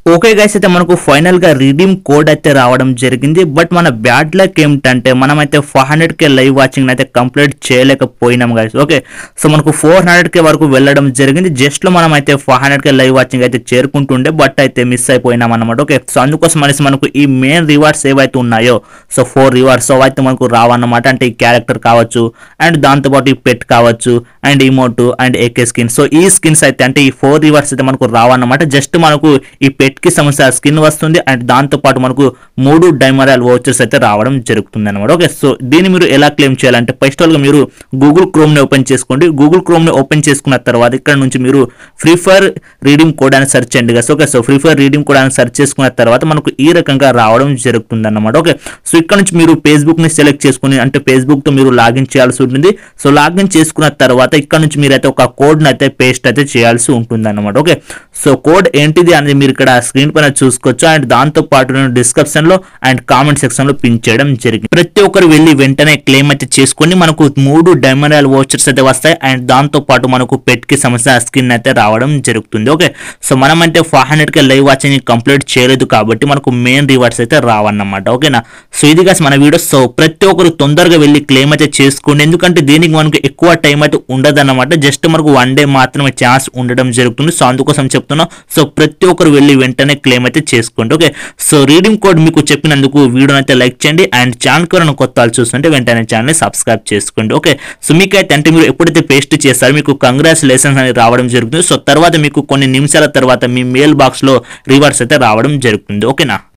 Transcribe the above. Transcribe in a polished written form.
Okay guys, అయితే మనకు final గా రిడీమ్ కోడ్ అయితే రావడం జరిగింది. బట్ మన బ్యాడ్ లక్ ఏమిటంటే మనమైతే 400K లైవ్ వాచింగ్ అయితే కంప్లీట్ చేయలేకపోయినాం గైస్. ఓకే, సో మనకు 400K వరకు వెళ్ళడం జరిగింది. జస్ట్ లో మనం అయితే 400K లైవ్ వాచింగ్ అయితే చేరుకుంటుండే, బట్ అయితే మిస్ అయిపోయినాం అనమాట. ఓకే, సో అందుకోసం అనేసి మనకు ఈ మెయిన్ రివార్డ్స్ ఏవైతే ఉన్నాయో, సో 4 రివార్డ్స్ సో అయితే మనకు రావన్నమాట. అంటే ఈ క్యారెక్టర్ కావచ్చు, అండ్ దాంతోపాటు ఈ పెట్ కావచ్చు, and emote and A K skin. So ఈ స్కిన్స్ అయితే అంటే ఈ 4 రివార్డ్స్ అయితే మనకు రావన్నమాట. జస్ట్ మనకు ఈ పెట్ కి సంబంధించిన స్కిన్ వస్తుంది, అండ్ దాంతో పాటు మనకు 3 డైమరాల్ వోచర్స్ అయితే రావడం జరుగుతుంది అనమాట. ఓకే, సో దీన్ని మీరు ఎలా క్లెయిమ్ చేయాలంటే ఫస్ట్ ఆల్ గా మీరు గూగుల్ క్రోమ్ ని ఓపెన్ చేసుకోండి. గూగుల్ క్రోమ్ ని ఓపెన్ చేసుకున్న తర్వాత ఇక్కడ నుంచి మీరు ఫ్రీ ఫైర్ రీడీమ్ కోడ్ అని సెర్చ్ చేయండి guys. Okay, so free fire redeem code అని సెర్చ్ చేసుకున్న తర్వాత మనకు ఈ రకంగా రావడం జరుగుతుంది అన్నమాట. ఓకే, సో ఇక్కడ నుంచి మీరు ఫేస్బుక్ ని సెలెక్ట్ చేసుకుని అంటే ఫేస్బుక్ తో మీరు లాగిన్ చేయాల్సి ఉంటుంది. సో లాగిన్ చేసుకున్న తర్వాత ఇక్కడ నుంచి మీరు అయితే ఒక కోడ్ ని అయితే పేస్ట్ అయితే చేయాల్సి ఉంటుంది అన్నమాట. ఓకే, సో కోడ్ ఏంటిది అనేది మీరు ఇక్కడ స్క్రీన్ పైన చూసుకోవచ్చు, అండ్ దాంతో పాటు నేను డిస్క్రిప్షన్ లో అండ్ కామెంట్ సెక్షన్ లో పిన్ చేయడం జరిగింది. ప్రతి ఒక్కరు వెళ్ళి వెంటనే క్లెయిమ్ అయితే చేసుకొని మనకు 3 డైమండ్ వోచర్స్ అయితే వస్తాయి, అండ్ దాంతో పాటు మనకు పెట్ కి సంబంధించిన స్కిన్ అయితే రావడం జరుగుతుంది. ఓకే, సో మనం అంటే 400K లైవ్ వాచింగ్ కంప్లీట్ చేయలేదు కాబట్టి మనకు మెయిన్ రివార్డ్స్ అయితే రావన్నమాట. ఓకేనా, సో ఇది గాస్ మన వీడియో. సో ప్రతి ఒక్కరు తొందరగా వెళ్ళి క్లెయిమ్ అయితే చేసుకోండి, ఎందుకంటే దీనికి మనకు ఎక్కువ టైం అయితే ఉండదన్నమాట. జస్ట్ మనకు 1 డే మాత్రమే ఛాన్స్ ఉండడం జరుగుతుంది. సో అందుకోసం చెప్తున్నా, సో ప్రతి ఒక్కరు వెళ్ళి వెంటనే క్లెయిమ్ అయితే చేసుకోండి. ఓకే, సో రీడింగ్ కోడ్ మీకు చెప్పినందుకు వీడియోని అయితే లైక్ చేయండి, అండ్ ఛానల్ కు కొత్త వాళ్ళు చూస్తుంటే వెంటనే ఛానల్ సబ్స్క్రైబ్ చేసుకోండి. ఓకే, సో మీకైతే అంటే మీరు ఎప్పుడైతే పేస్ట్ చేస్తారో మీకు కంగ్రాచులేషన్స్ అని రావడం జరుగుతుంది. సో తర్వాత మీకు కొన్ని నిమిషాల తర్వాత మీ మెయిల్ బాక్స్ లో రివార్డ్స్ అయితే రావడం జరుగుతుంది. ఓకేనా.